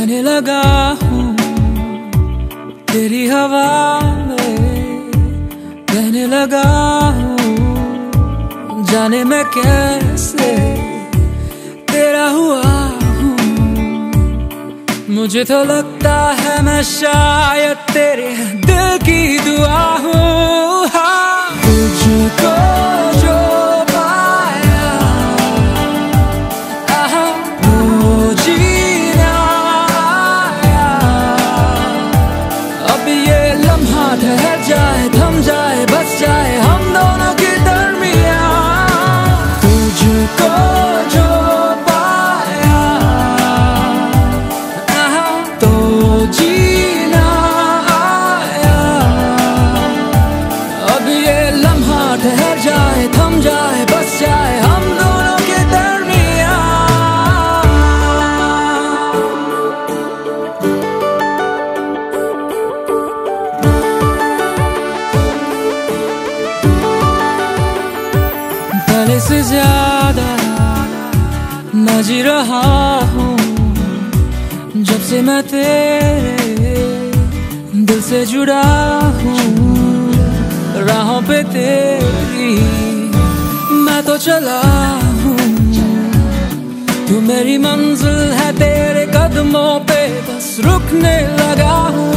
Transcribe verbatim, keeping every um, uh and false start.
बहने लगा हूँ तेरी हवा में, बहने लगा हूँ जाने मैं कैसे तेरा हुआ हूँ। मुझे तो लगता है मैं शायद तेरे दिल की दुआ हूँ। हाँ, तुझको जो पाया आहा वो जीना आया। अब ये लम्हा ठहर जाए, थम जाए, बस जाए हम दोनों के दरमियाँ। तुझको जो पाया आहा तो जीना आया। अब ये लम्हा ठहर जाए, थम जाए, बस जाए हम दोनों के दरमियाँ। पहले से ज्यादा मैं जी रहा हूँ जब से मैं तेरे दिल से जुड़ा हूँ। राहों पे तेरी मैं तो चला हूँ, तू मेरी मंजिल है, तेरे कदमों पे बस रुकने लगा हूँ।